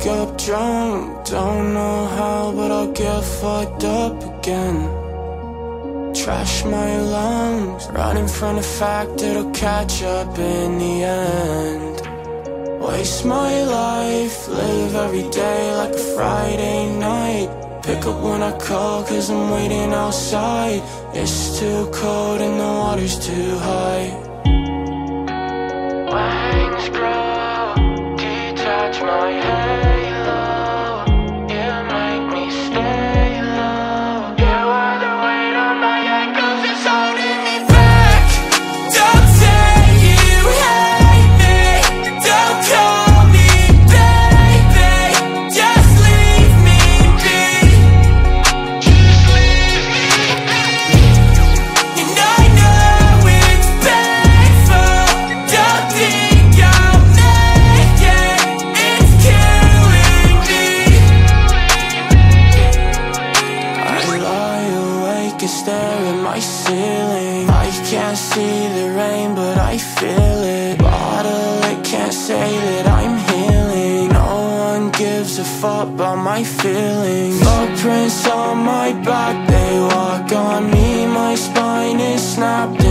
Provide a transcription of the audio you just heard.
wake up drunk, don't know how, but I'll get fucked up again. Trash my lungs, running from the fact it'll catch up in the end. Waste my life, live every day like a Friday night. Pick up when I call cause I'm waiting outside. It's too cold and the water's too high. Wings grow, detach my halo. You make me stay low. You are the weight on my ankles, it's holding me back. Don't say you hate me, don't call me baby. Just leave me be. Just leave me be. And I know it's painful. Don't think I'll make it. It's killing me. I lie awake and stare at my ceiling. I can't see the rain, but I feel it. Bottle it, can't say that I'm healing. No one gives a fuck about my feelings. Footprints on my back, they walk on me. My spine is snapped